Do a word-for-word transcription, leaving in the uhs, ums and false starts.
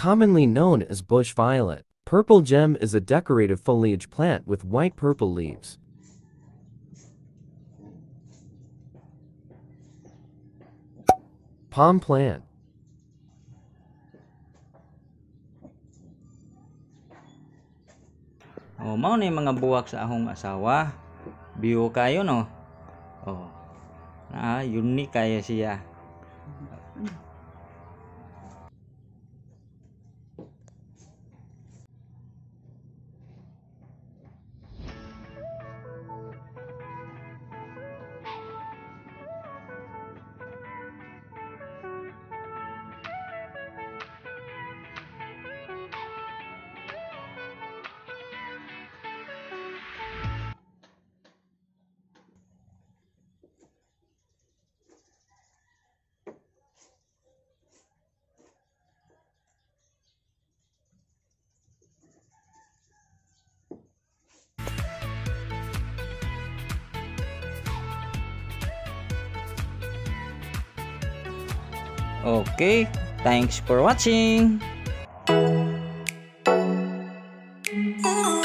commonly known as bush violet. Purple gem is a decorative foliage plant with white-purple leaves. Palm plant. Oh, mao na yung mga buwak sa ahong asawa. Biyo kayo no. Oh. Ah, unique kaya siya. Okay, thanks for watching. Oh.